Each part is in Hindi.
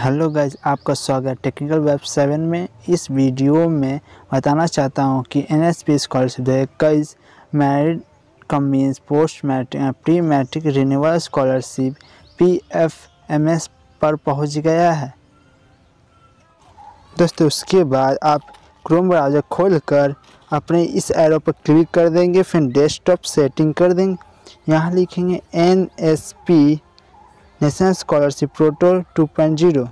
हेलो गाइज, आपका स्वागत है टेक्निकल वेब 7 में। इस वीडियो में बताना चाहता हूं कि NSP scholarship 2021 merit cum means post matric pre matric renewal scholarship PFMS पर पहुंच गया है। दोस्तों, उसके बाद आप क्रोम ब्राउज़र खोलकर अपने इस एरो पर क्लिक कर देंगे, फिर डेस्कटॉप सेटिंग कर देंगे। यहाँ लिखेंगे NSP नेशनल स्कॉलरशिप पोर्टल 2.0।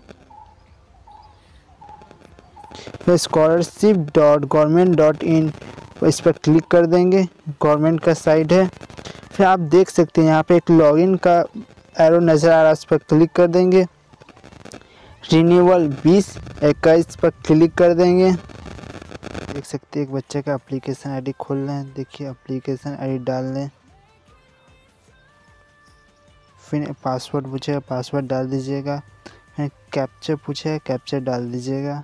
फिर scholarship.government.in इस पर क्लिक कर देंगे। गवर्नमेंट का साइट है। फिर आप देख सकते हैं यहाँ पे एक लॉगिन का एरो नज़र आ रहा है, उस पर क्लिक कर देंगे। रिन्यूअल 2021 पर क्लिक कर देंगे। देख सकते हैं एक बच्चे का एप्लीकेशन आईडी खोल रहे हैं। देखिए, एप्लीकेशन आईडी डाल लें, फिर पासवर्ड पूछेगा, पासवर्ड डाल दीजिएगा। फिर कैप्चर पूछेगा, कैप्चर डाल दीजिएगा।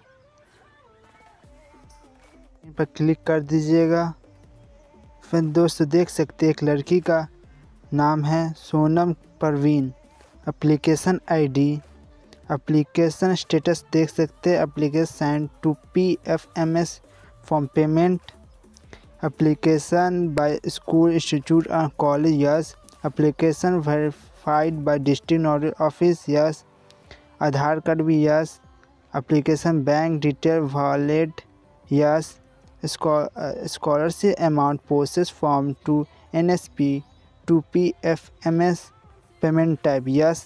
इन पर क्लिक कर दीजिएगा। फिर दोस्तों देख सकते हैं एक लड़की का नाम है Sonam Parveen. Application ID, application status देख सकते हैं, application send to PFMS form payment, application by school institute और college, yes. Application verified by district nodal office, yes. Aadhaar card भी yes. Application bank detail wallet, yes. scholarship amount process form to NSP to PFMS payment type, yes.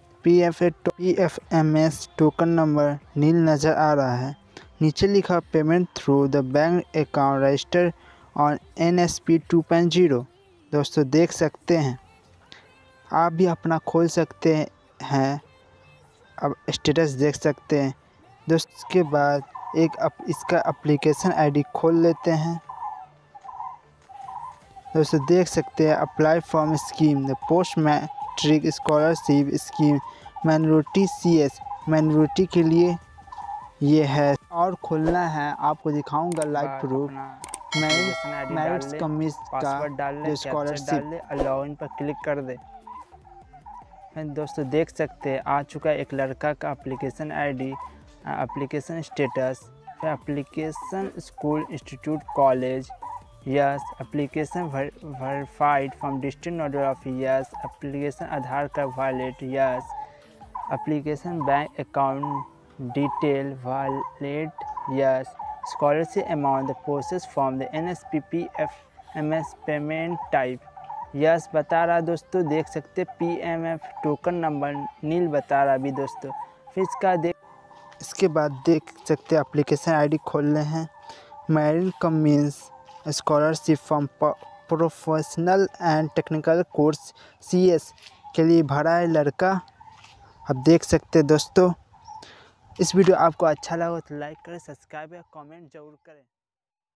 PFMS token number nil नज़र आ रहा है। नीचे लिखा payment through the bank account register on NSP 2.0। दोस्तों देख सकते हैं, आप भी अपना खोल सकते हैं। अब स्टेटस देख सकते हैं। दोस्तों इसके बाद इसका एप्लीकेशन आईडी खोल लेते हैं। दोस्तों देख सकते हैं apply form scheme the post matric scholarship scheme minority CS minority के लिए ये है। और खोलना है, आपको दिखाऊंगा लाइव प्रूफ। मैरिड कमीज का जो स्कॉलरशिप, लॉगिन पर क्लिक कर दे। दोस्तों देख सकते हैं आ चुका है एक लड़का का एप्लीकेशन आईडी, एप्लीकेशन स्टेटस, फिर application school institute college, yes. Application verified from district nodal office, yes. Application Aadhaar card wallet, yes. Application bank account detail wallet, yes. Scholarship amount the process from the NSP PFMS payment type, yes बता रहा। दोस्तों देख सकते PMF टोकन नंबर नील बता रहा अभी। दोस्तों फिर इसके बाद देख सकते एप्लीकेशन आईडी खोल रहे हैं। Merit cum means scholarship from professional and technical course CS के लिए भरा है लड़का। अब देख सकते हैं दोस्तों। इस वीडियो आपको अच्छा लगा तो लाइक करें, सब्सक्राइब या कमेंट जरूर करें।